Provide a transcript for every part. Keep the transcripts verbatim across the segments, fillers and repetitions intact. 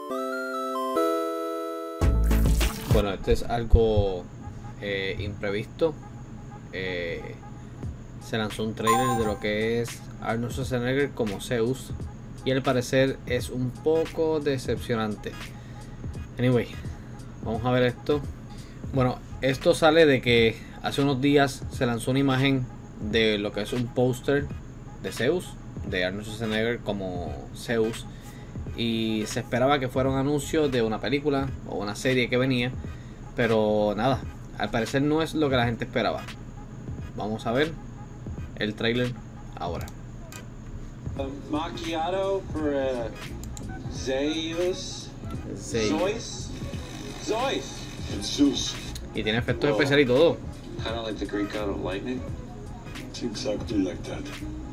Bueno, esto es algo eh, imprevisto. Eh, se lanzó un trailer de lo que es Arnold Schwarzenegger como Zeus, y al parecer es un poco decepcionante. Anyway, vamos a ver esto. Bueno, esto sale de que hace unos días se lanzó una imagen de lo que es un póster de Zeus, de Arnold Schwarzenegger como Zeus, y se esperaba que fuera un anuncio de una película o una serie que venía, pero nada, al parecer no es lo que la gente esperaba. Vamos a ver el trailer ahora. A macchiato for uh, Zeus. Zeus. Zeus. Zeus. Y tiene efectos especiales y todo. Kind of like the Greek god of lightning. It's exactly like that.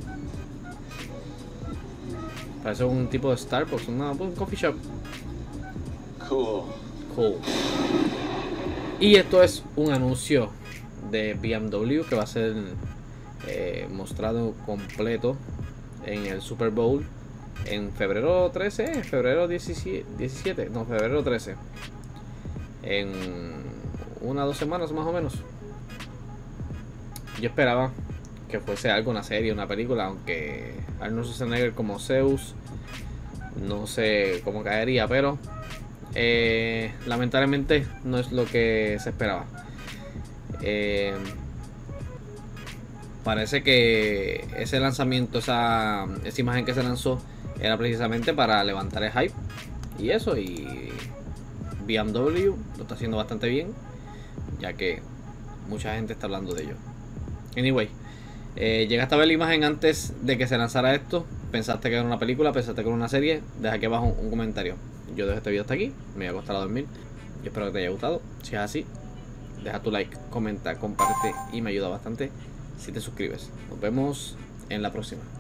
Parece un tipo de Starbucks, una, un coffee shop. Cool. Cool. Y esto es un anuncio de B M W que va a ser eh, mostrado completo en el Super Bowl en febrero trece, febrero diecisiete, no, febrero trece. En una o dos semanas más o menos. Yo esperaba que fuese algo, una serie, una película, aunque Arnold Schwarzenegger como Zeus no sé cómo caería, pero eh, lamentablemente no es lo que se esperaba. Eh, parece que ese lanzamiento, esa, esa imagen que se lanzó era precisamente para levantar el hype y eso, y B M W lo está haciendo bastante bien, ya que mucha gente está hablando de ello. Anyway, eh, llegaste a ver la imagen antes de que se lanzara esto. ¿Pensaste que era una película? ¿Pensaste que era una serie? Deja aquí abajo un comentario. Yo dejo este video hasta aquí, me voy a acostar a dormir. Yo espero que te haya gustado. Si es así, deja tu like, comenta, comparte y me ayuda bastante si te suscribes. Nos vemos en la próxima.